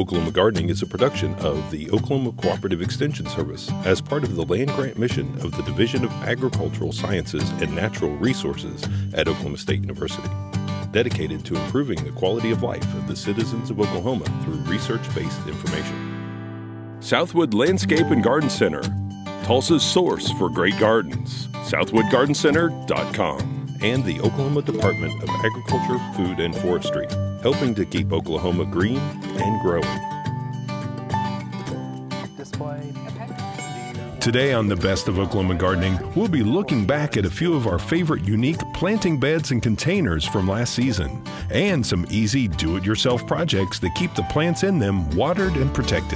Oklahoma Gardening is a production of the Oklahoma Cooperative Extension Service as part of the land grant mission of the Division of Agricultural Sciences and Natural Resources at Oklahoma State University, dedicated to improving the quality of life of the citizens of Oklahoma through research-based information. Southwood Landscape and Garden Center, Tulsa's source for great gardens, southwoodgardencenter.com. and the Oklahoma Department of Agriculture, Food, and Forestry, helping to keep Oklahoma green and growing. Today on the Best of Oklahoma Gardening, we'll be looking back at a few of our favorite unique planting beds and containers from last season, and some easy do-it-yourself projects that keep the plants in them watered and protected.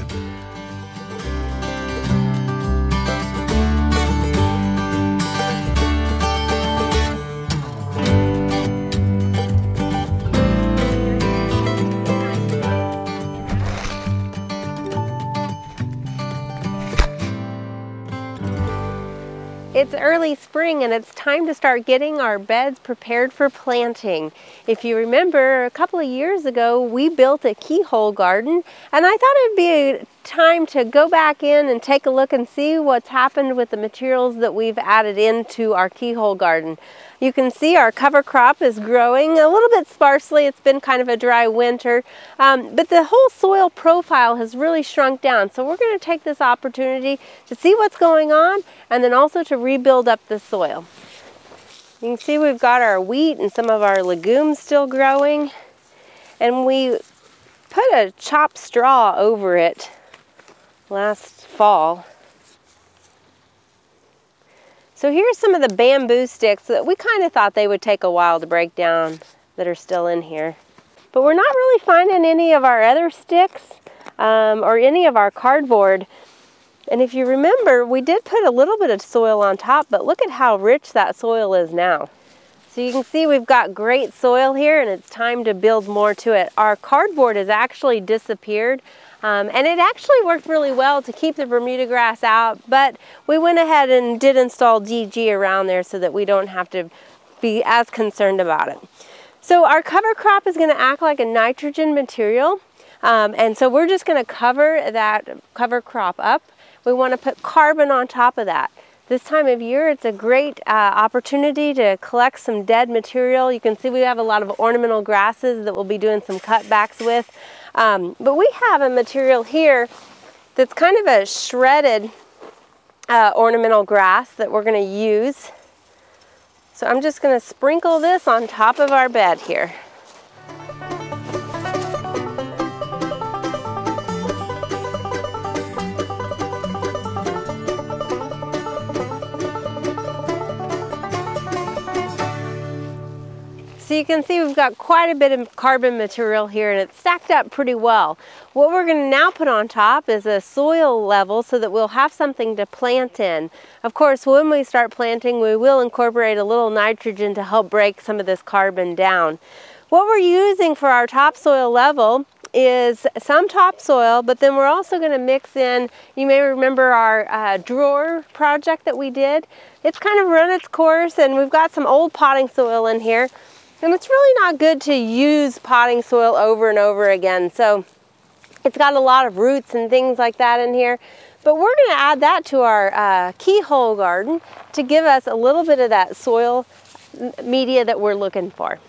It's early spring and it's time to start getting our beds prepared for planting. If you remember, a couple of years ago we built a keyhole garden, and I thought it'd be a time to go back in and take a look and see what's happened with the materials that we've added into our keyhole garden. You can see our cover crop is growing a little bit sparsely. It's been kind of a dry winter, but the whole soil profile has really shrunk down. So we're going to take this opportunity to see what's going on and then also to rebuild up the soil. You can see we've got our wheat and some of our legumes still growing, and we put a chopped straw over it last fall. So here's some of the bamboo sticks that we kind of thought they would take a while to break down that are still in here. But we're not really finding any of our other sticks or any of our cardboard. And if you remember, we did put a little bit of soil on top, but look at how rich that soil is now. So you can see we've got great soil here, and it's time to build more to it. Our cardboard has actually disappeared. And it actually worked really well to keep the Bermuda grass out, but we went ahead and did install DG around there so that we don't have to be as concerned about it. So our cover crop is going to act like a nitrogen material, and so we're just going to cover that cover crop up. We want to put carbon on top of that. This time of year, it's a great opportunity to collect some dead material. You can see we have a lot of ornamental grasses that we'll be doing some cutbacks with. But we have a material here that's kind of a shredded ornamental grass that we're going to use. So I'm just going to sprinkle this on top of our bed here. So you can see we've got quite a bit of carbon material here, and it's stacked up pretty well. What we're going to now put on top is a soil level so that we'll have something to plant in. Of course, when we start planting, we will incorporate a little nitrogen to help break some of this carbon down. What we're using for our topsoil level is some topsoil, but then we're also going to mix in, you may remember our drawer project that we did. It's kind of run its course, and we've got some old potting soil in here. And it's really not good to use potting soil over and over again. So it's got a lot of roots and things like that in here. But we're going to add that to our keyhole garden to give us a little bit of that soil media that we're looking for.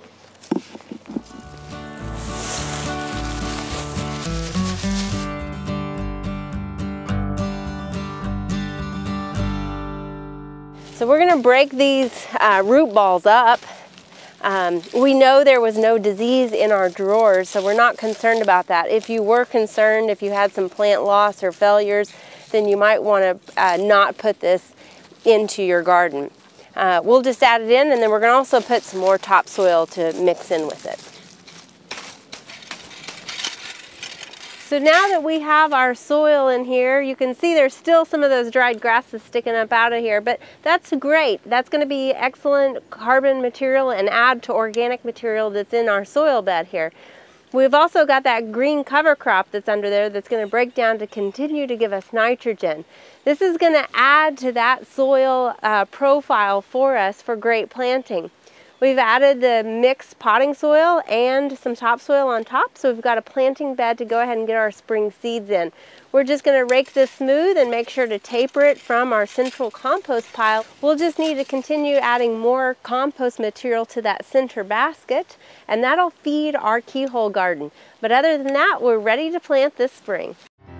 So we're going to break these root balls up. We know there was no disease in our drawers, so we're not concerned about that. If you were concerned, if you had some plant loss or failures, then you might want to not put this into your garden. We'll just add it in, and then we're going to also put some more topsoil to mix in with it. So now that we have our soil in here, you can see there's still some of those dried grasses sticking up out of here, but that's great. That's going to be excellent carbon material and add to organic material that's in our soil bed here. We've also got that green cover crop that's under there that's going to break down to continue to give us nitrogen. This is going to add to that soil profile for us for great planting. We've added the mixed potting soil and some topsoil on top, so we've got a planting bed to go ahead and get our spring seeds in. We're just going to rake this smooth and make sure to taper it from our central compost pile. We'll just need to continue adding more compost material to that center basket, and that'll feed our Keyhole garden. But other than that, we're ready to plant this spring.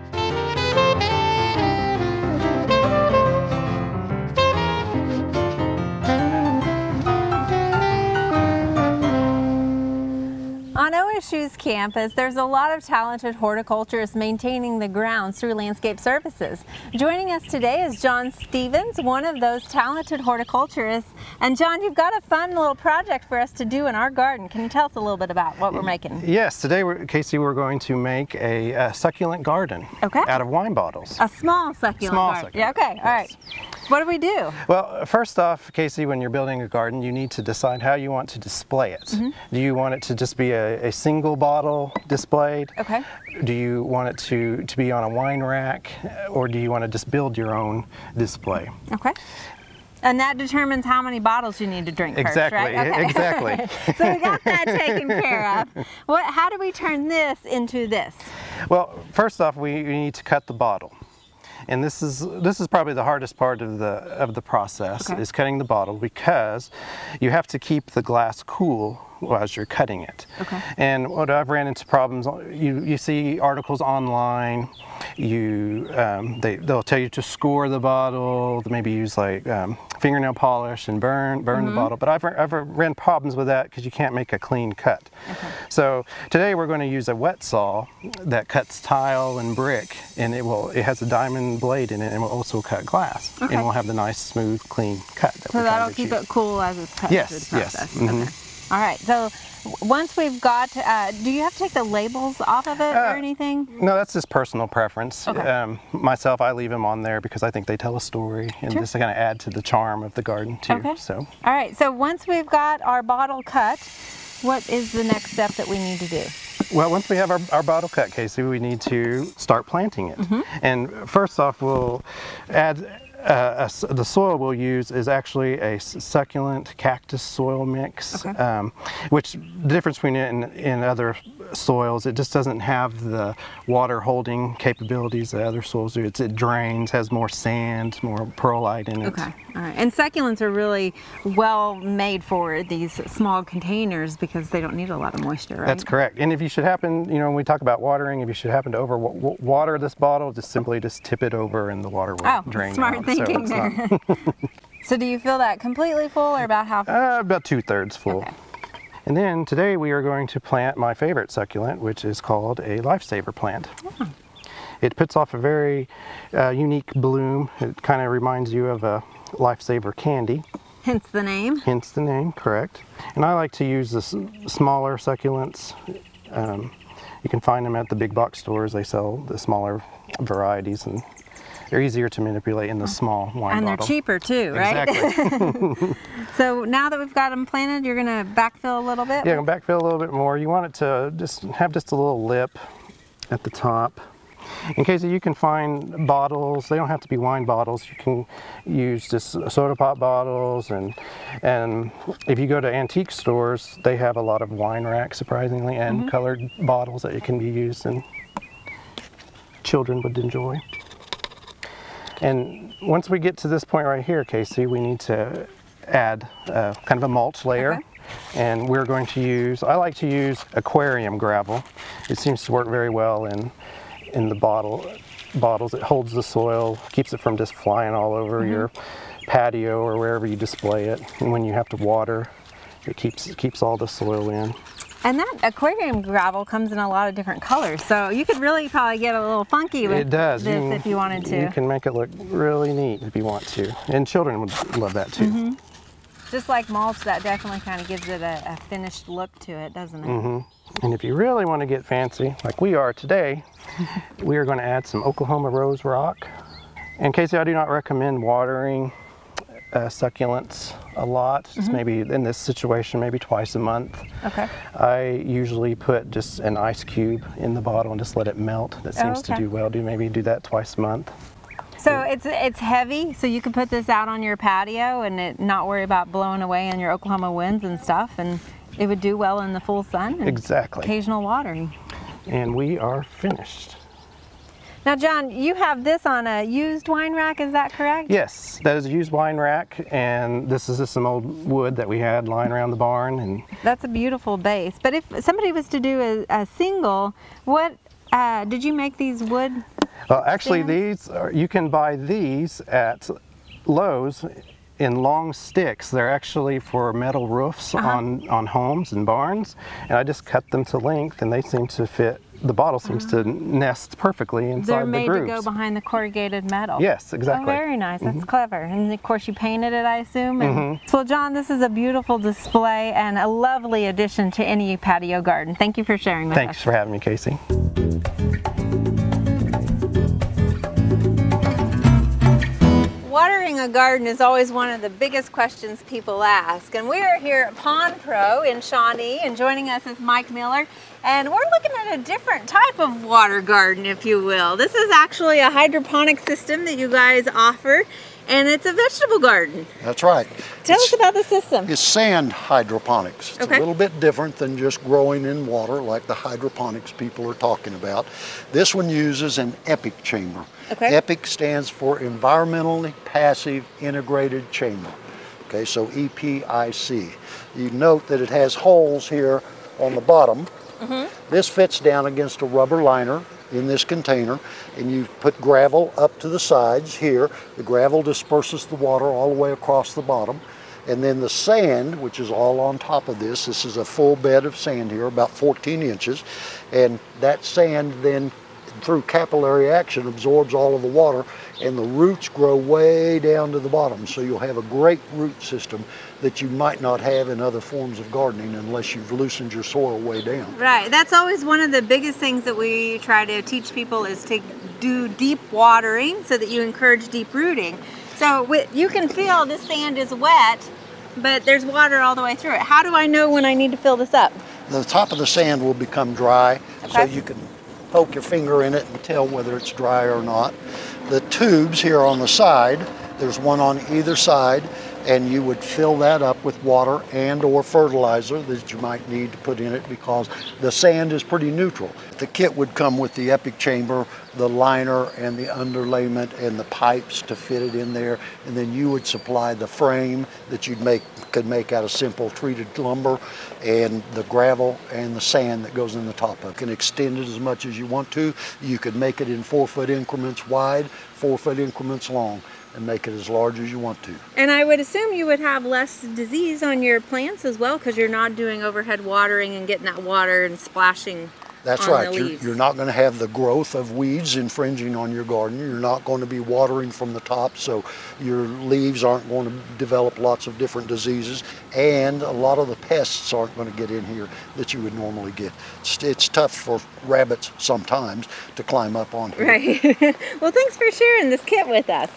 On OSU's campus, there's a lot of talented horticulturists maintaining the grounds through landscape services. Joining us today is John Stevens, one of those talented horticulturists. And John, you've got a fun little project for us to do in our garden. Can you tell us a little bit about what we're making? Yes, today, Casey, we're going to make a succulent garden out of wine bottles. A small succulent garden. Succulent. Yeah, okay, all right. What do we do? Well, first off, Casey, when you're building a garden, you need to decide how you want to display it. Do you want it to just be a single bottle displayed? Okay. Do you want it to be on a wine rack, or do you want to just build your own display? Okay. And that determines how many bottles you need to drink first, right? Okay. Exactly. So we got that taken care of. How do we turn this into this? Well, first off, we need to cut the bottle. And this is probably the hardest part of the process, is cutting the bottle, because you have to keep the glass cool as you're cutting it. Okay. And what I've ran into problems, you see articles online, they'll tell you to score the bottle, maybe use like fingernail polish and burn the bottle, but I've ran problems with that because you can't make a clean cut. Okay. So today we're going to use a wet saw that cuts tile and brick, and it has a diamond blade in it, and will also cut glass, and we'll have the nice smooth clean cut. So that'll keep it cool as it's cut. Yes, yes. Okay. All right, so once we've got, do you have to take the labels off of it or anything? No, that's just personal preference. Okay. Myself, I leave them on there because I think they tell a story, and just kind of add to the charm of the garden too. Okay. So. All right, so once we've got our bottle cut, what is the next step that we need to do? Well, once we have our bottle cut, Casey, we need to start planting it. And first off, we'll add the soil we'll use is actually a succulent cactus soil mix, which the difference between it and other soils, it just doesn't have the water holding capabilities that other soils do. It drains, has more sand, more perlite in it. Okay, all right. And succulents are really well made for these small containers because they don't need a lot of moisture, right? That's correct. And if you should happen, when we talk about watering, if you should happen to water this bottle, just simply tip it over and the water will drain smart out. Thinking there. So do you fill that completely full or about half? About 2/3 full. Okay. And then today we are going to plant my favorite succulent, which is called a lifesaver plant. Oh. It puts off a very unique bloom. It kind of reminds you of a lifesaver candy. Hence the name? Hence the name, correct. And I like to use the smaller succulents. You can find them at the big box stores. They sell the smaller varieties, and they're easier to manipulate in the small wine bottle. And they're cheaper too, right? Exactly. So now that we've got them planted, you're going to backfill a little bit? Yeah, backfill a little bit more. You want it to just have a little lip at the top. In case you can find bottles, they don't have to be wine bottles. You can use just soda pop bottles, and if you go to antique stores, they have a lot of wine racks, surprisingly, and colored bottles that it can be used, and children would enjoy. And once we get to this point right here, Casey, we need to add kind of a mulch layer. Okay. And we're going to use, I like to use aquarium gravel. It seems to work very well in the bottles. It holds the soil, keeps it from just flying all over your patio or wherever you display it. And when you have to water, it keeps all the soil in. And that aquarium gravel comes in a lot of different colors, so you could really probably get a little funky with this if you wanted to. You can make it look really neat if you want to, and children would love that too. Just like mulch, that definitely kind of gives it a finished look to it, doesn't it? And if you really want to get fancy, like we are today, we are going to add some Oklahoma rose rock. And Casey, I do not recommend watering succulents a lot, just maybe in this situation, maybe twice a month. Okay. I usually put just an ice cube in the bottle and just let it melt. That seems to do well. Maybe do that twice a month. So it's heavy, so you can put this out on your patio and not worry about blowing away in your Oklahoma winds and stuff, and it would do well in the full sun. And exactly. Occasional watering. And we are finished. Now, John, you have this on a used wine rack, is that correct? Yes, that is a used wine rack, and this is just some old wood that we had lying around the barn. And that's a beautiful base. But if somebody was to do a single, what did you make these wood? Well, actually, stands? you can buy these at Lowe's in long sticks. They're actually for metal roofs on homes and barns, and I just cut them to length, and they seem to fit. The bottle seems to nest perfectly inside the grooves. They're made to go behind the corrugated metal. Yes, exactly. Oh, very nice. That's clever. And of course you painted it, I assume. And so, John, this is a beautiful display and a lovely addition to any patio garden. Thank you for sharing with us. Thanks for having me, Casey. Watering a garden is always one of the biggest questions people ask, and we are here at Pond Pro in Shawnee, and joining us is Mike Miller, and we're looking at a different type of water garden, if you will. This is actually a hydroponic system that you guys offer, and it's a vegetable garden. That's right. Tell us about the system. It's sand hydroponics. It's a little bit different than just growing in water like the hydroponics people are talking about. This one uses an EPIC chamber. EPIC stands for Environmentally Passive Integrated Chamber. Okay, so EPIC. You note that it has holes here on the bottom. This fits down against a rubber liner in this container, and you put gravel up to the sides here. The gravel disperses the water all the way across the bottom, and then the sand, which is all on top of this is a full bed of sand here, about 14 inches, and that sand then through capillary action absorbs all of the water, and the roots grow way down to the bottom, so you'll have a great root system that you might not have in other forms of gardening unless you've loosened your soil way down. Right, that's always one of the biggest things that we try to teach people is to do deep watering so that you encourage deep rooting. So you can feel this sand is wet, but there's water all the way through it. How do I know when I need to fill this up? The top of the sand will become dry, so you can poke your finger in it and tell whether it's dry or not. The tubes here on the side, there's one on either side, and you would fill that up with water and or fertilizer that you might need to put in it because the sand is pretty neutral. The kit would come with the EPIC chamber, the liner and the underlayment and the pipes to fit it in there, and then you would supply the frame that could make out of simple treated lumber and the gravel and the sand that goes in the top of it. You can extend it as much as you want to. You could make it in 4-foot increments wide, 4-foot increments long, and make it as large as you want to. And I would assume you would have less disease on your plants as well because you're not doing overhead watering and getting that water and splashing. That's right. You're not going to have the growth of weeds infringing on your garden. You're not going to be watering from the top, so your leaves aren't going to develop lots of different diseases, and a lot of the pests aren't going to get in here that you would normally get. It's tough for rabbits sometimes to climb up on here. Right. Well, thanks for sharing this kit with us.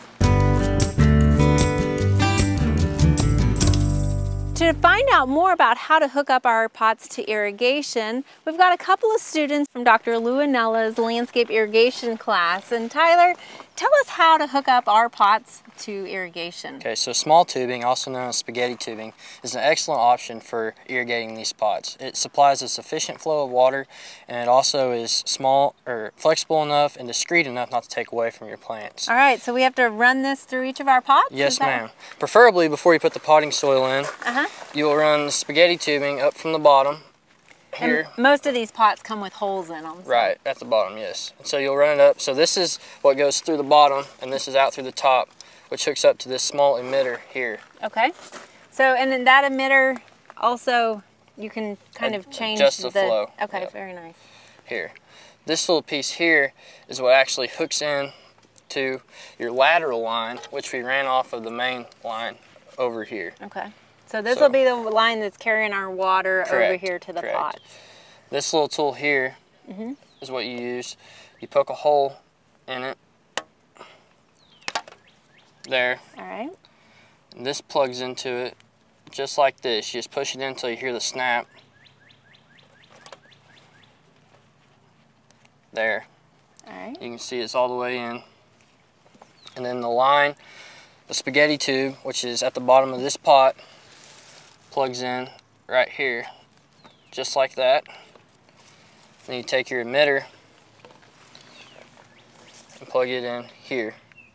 To find out more about how to hook up our pots to irrigation, we've got a couple of students from Dr. Luanella's landscape irrigation class. And Tyler, tell us how to hook up our pots to irrigation. Okay, so small tubing, also known as spaghetti tubing, is an excellent option for irrigating these pots. It supplies a sufficient flow of water, and it also is small or flexible enough and discreet enough not to take away from your plants. All right, so we have to run this through each of our pots? Yes, ma'am. Preferably before you put the potting soil in, you will run the spaghetti tubing up from the bottom here. And most of these pots come with holes in them. So. Right, at the bottom, yes. And so you'll run it up. So this is what goes through the bottom, and this is out through the top, which hooks up to this small emitter here. Okay. So, and then that emitter also, you can kind of change the flow. Okay, yep. Very nice. Here. This little piece here is what actually hooks in to your lateral line, which we ran off of the main line over here. Okay. So this will be the line that's carrying our water over here to the pots. This little tool here is what you use. You poke a hole in it. There. All right. And this plugs into it just like this. You just push it in until you hear the snap. There. All right. You can see it's all the way in. And then the line, the spaghetti tube, which is at the bottom of this pot, plugs in right here, just like that. Then you take your emitter and plug it in here.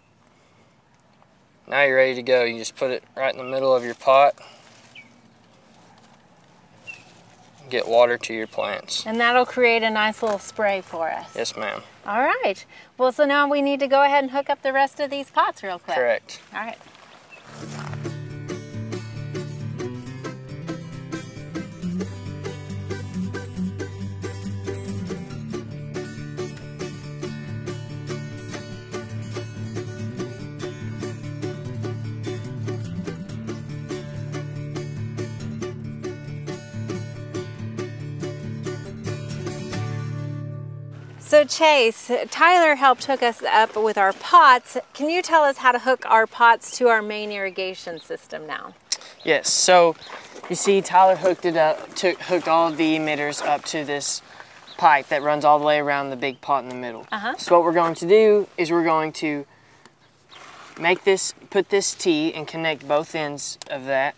Now you're ready to go. You just put it right in the middle of your pot. Get water to your plants. And that'll create a nice little spray for us. Yes, ma'am. All right. Well, so now we need to go ahead and hook up the rest of these pots real quick. Correct. All right. So Chase, Tyler helped hook us up with our pots. Can you tell us how to hook our pots to our main irrigation system now? Yes, so you see Tyler hooked hooked all of the emitters up to this pipe that runs all the way around the big pot in the middle. So what we're going to do is we're going to put this T and connect both ends of that.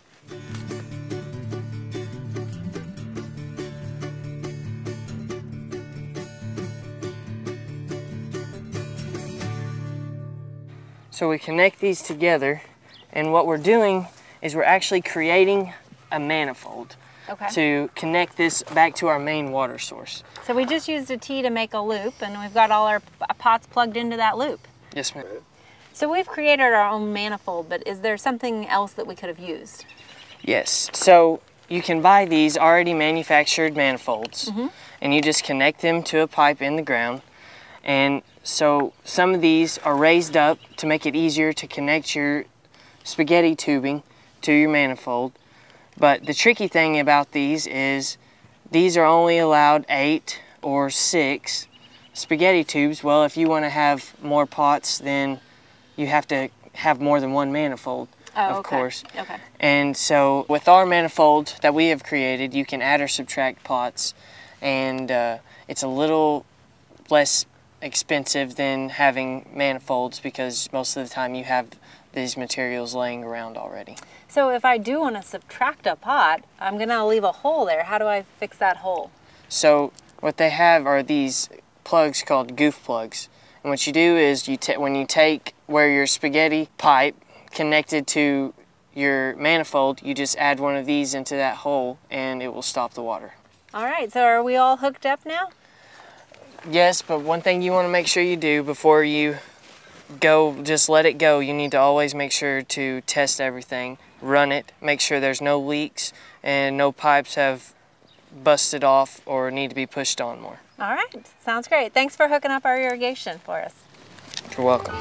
So we connect these together, and what we're doing is we're actually creating a manifold to connect this back to our main water source. So we just used a T to make a loop, and we've got all our pots plugged into that loop. Yes, ma'am. So we've created our own manifold, but is there something else that we could have used? Yes, so you can buy these already manufactured manifolds, and you just connect them to a pipe in the ground. And so some of these are raised up to make it easier to connect your spaghetti tubing to your manifold. But the tricky thing about these is these are only allowed 8 or 6 spaghetti tubes. Well, if you want to have more pots, then you have to have more than one manifold, of course. And so with our manifold that we have created, you can add or subtract pots, and it's a little less expensive than having manifolds because most of the time you have these materials laying around already. So if I do want to subtract a pot, I'm going to leave a hole there. How do I fix that hole? So what they have are these plugs called goof plugs. And what you do is when you take where your spaghetti pipe connected to your manifold, you just add one of these into that hole and it will stop the water. All right, so are we all hooked up now? Yes, but one thing you want to make sure you do before you go, just let it go, you need to always make sure to test everything, run it, make sure there's no leaks and no pipes have busted off or need to be pushed on more. All right, sounds great. Thanks for hooking up our irrigation for us. You're welcome.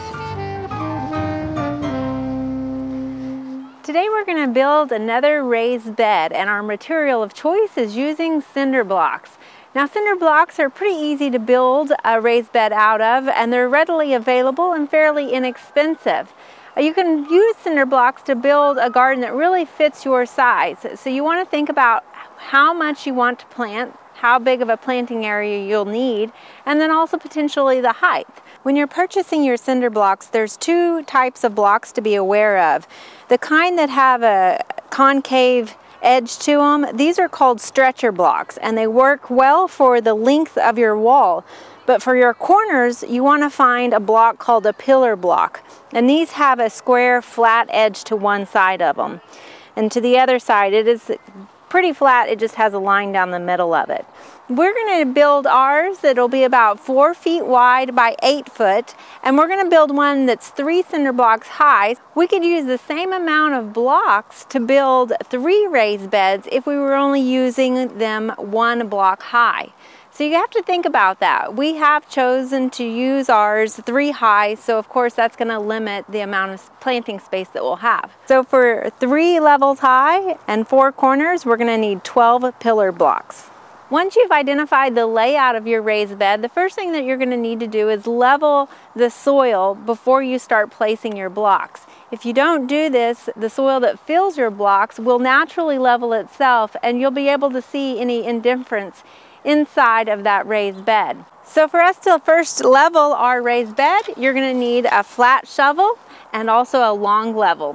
Today we're going to build another raised bed, and our material of choice is using cinder blocks. Now, cinder blocks are pretty easy to build a raised bed out of, and they're readily available and fairly inexpensive. You can use cinder blocks to build a garden that really fits your size. So you want to think about how much you want to plant, how big of a planting area you'll need, and then also potentially the height. When you're purchasing your cinder blocks, there's 2 types of blocks to be aware of. The kind that have a concave edge to them, these are called stretcher blocks, and they work well for the length of your wall. But for your corners, you want to find a block called a pillar block, and these have a square flat edge to one side of them, and to the other side it is pretty flat, it just has a line down the middle of it. We're going to build ours that'll be about 4 feet wide by 8 foot, and we're going to build one that's 3 cinder blocks high. We could use the same amount of blocks to build 3 raised beds if we were only using them 1 block high. So you have to think about that. We have chosen to use ours 3 high, so of course that's going to limit the amount of planting space that we'll have. So for 3 levels high and 4 corners, we're going to need 12 pillar blocks. Once you've identified the layout of your raised bed, the first thing that you're going to need to do is level the soil before you start placing your blocks. If you don't do this, the soil that fills your blocks will naturally level itself, and you'll be able to see any indifference inside of that raised bed. So for us to first level our raised bed, you're going to need a flat shovel and also a long level.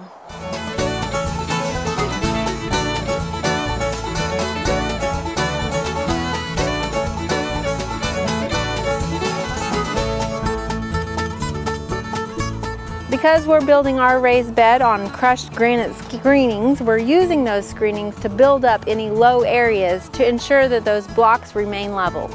Because we're building our raised bed on crushed granite screenings, we're using those screenings to build up any low areas to ensure that those blocks remain level.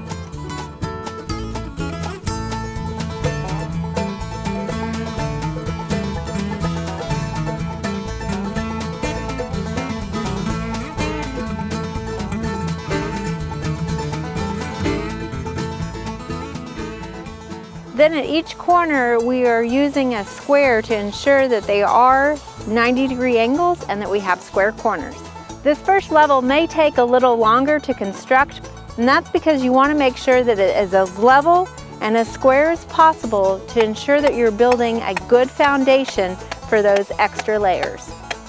Then at each corner, we are using a square to ensure that they are 90-degree angles and that we have square corners. This first level may take a little longer to construct, and that's because you want to make sure that it is as level and as square as possible to ensure that you're building a good foundation for those extra layers.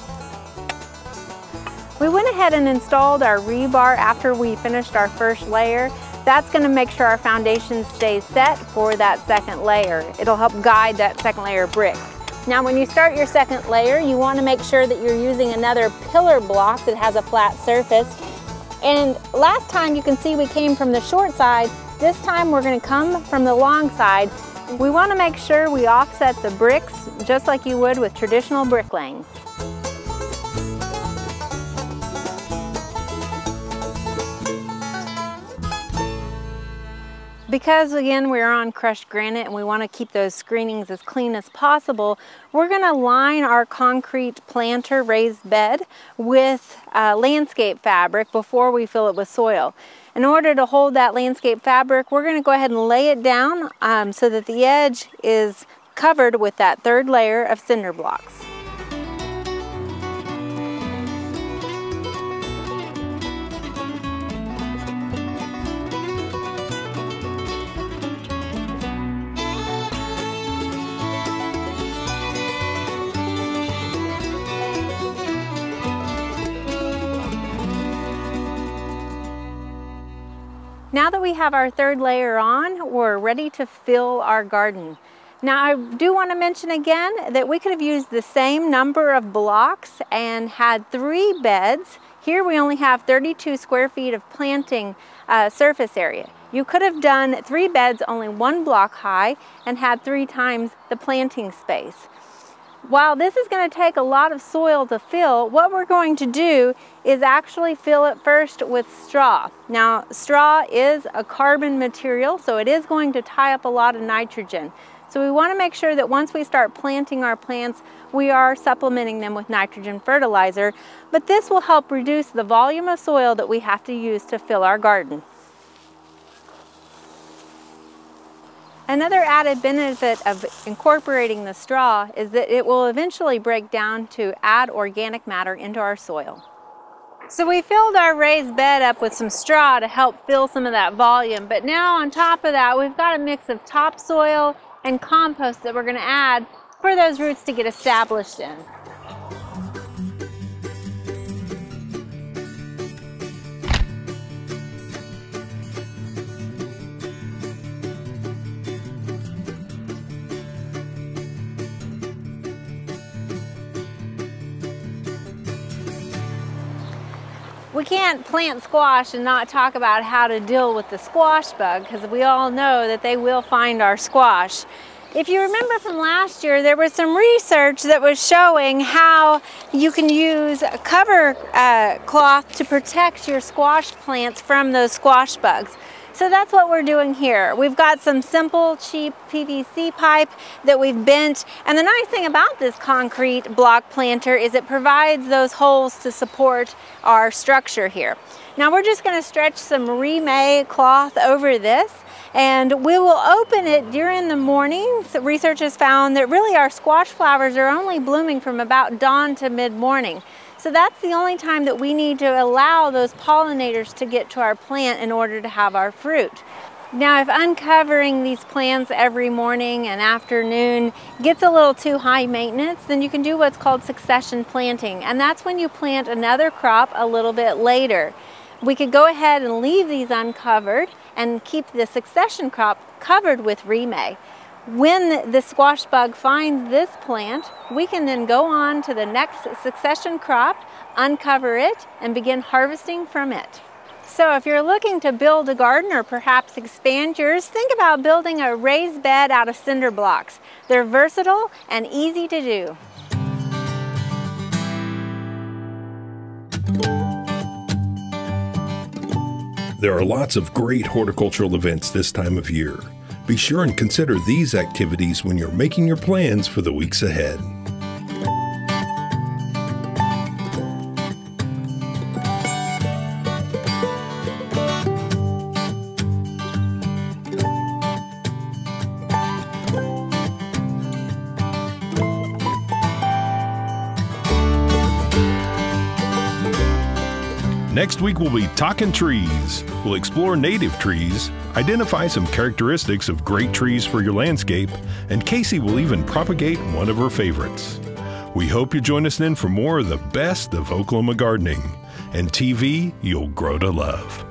We went ahead and installed our rebar after we finished our first layer. That's going to make sure our foundation stays set for that second layer. It'll help guide that second layer of bricks. Now when you start your second layer, you want to make sure that you're using another pillar block that has a flat surface. And last time you can see we came from the short side. This time we're going to come from the long side. We want to make sure we offset the bricks just like you would with traditional bricklaying. Because again, we're on crushed granite and we want to keep those screenings as clean as possible, we're going to line our concrete planter raised bed with landscape fabric before we fill it with soil. In order to hold that landscape fabric, we're going to go ahead and lay it down so that the edge is covered with that third layer of cinder blocks. Now that we have our third layer on, we're ready to fill our garden. Now I do want to mention again that we could have used the same number of blocks and had 3 beds. Here we only have 32 square feet of planting surface area. You could have done 3 beds only 1 block high and had 3 times the planting space. While this is going to take a lot of soil to fill, what we're going to do is actually fill it first with straw. Now, straw is a carbon material, so it is going to tie up a lot of nitrogen. So we want to make sure that once we start planting our plants, we are supplementing them with nitrogen fertilizer, but this will help reduce the volume of soil that we have to use to fill our garden. Another added benefit of incorporating the straw is that it will eventually break down to add organic matter into our soil. So we filled our raised bed up with some straw to help fill some of that volume, but now on top of that we've got a mix of topsoil and compost that we're going to add for those roots to get established in. We can't plant squash and not talk about how to deal with the squash bug, because we all know that they will find our squash. If you remember from last year, there was some research that was showing how you can use a cover cloth to protect your squash plants from those squash bugs. So that's what we're doing here. We've got some simple, cheap PVC pipe that we've bent. And the nice thing about this concrete block planter is it provides those holes to support our structure here. Now we're just going to stretch some remade cloth over this, and we will open it during the mornings. Research has found that really our squash flowers are only blooming from about dawn to mid-morning. So that's the only time that we need to allow those pollinators to get to our plant in order to have our fruit. Now, if uncovering these plants every morning and afternoon gets a little too high maintenance, then you can do what's called succession planting, and that's when you plant another crop a little bit later. We could go ahead and leave these uncovered and keep the succession crop covered with remay. When the squash bug finds this plant, we can then go on to the next succession crop, uncover it, and begin harvesting from it. So if you're looking to build a garden or perhaps expand yours, think about building a raised bed out of cinder blocks. They're versatile and easy to do. There are lots of great horticultural events this time of year. Be sure and consider these activities when you're making your plans for the weeks ahead. Next week we'll be talking trees. We'll explore native trees, identify some characteristics of great trees for your landscape, and Casey will even propagate one of her favorites. We hope you join us then for more of the best of Oklahoma gardening and TV you'll grow to love.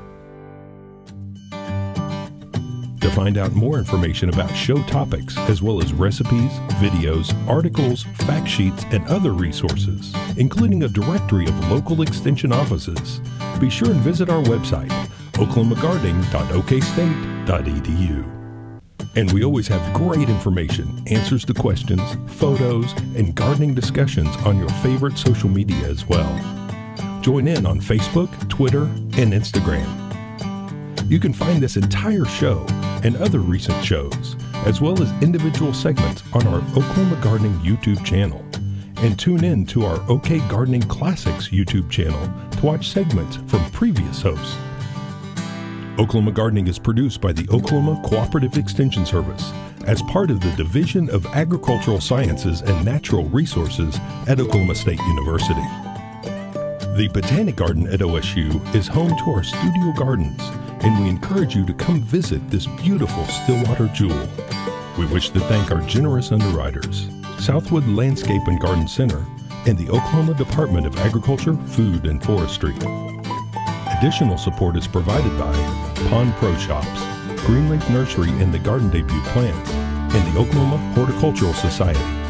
To find out more information about show topics, as well as recipes, videos, articles, fact sheets, and other resources, including a directory of local extension offices, be sure and visit our website, oklahomagardening.okstate.edu. And we always have great information, answers to questions, photos, and gardening discussions on your favorite social media as well. Join in on Facebook, Twitter, and Instagram. You can find this entire show and other recent shows, as well as individual segments on our Oklahoma Gardening YouTube channel. And tune in to our OK Gardening Classics YouTube channel to watch segments from previous hosts. Oklahoma Gardening is produced by the Oklahoma Cooperative Extension Service as part of the Division of Agricultural Sciences and Natural Resources at Oklahoma State University. The Botanic Garden at OSU is home to our studio gardens, and we encourage you to come visit this beautiful Stillwater jewel. We wish to thank our generous underwriters, Southwood Landscape and Garden Center, and the Oklahoma Department of Agriculture, Food, and Forestry. Additional support is provided by Pond Pro Shops, Green Lake Nursery and the Garden Debut Plants, and the Oklahoma Horticultural Society.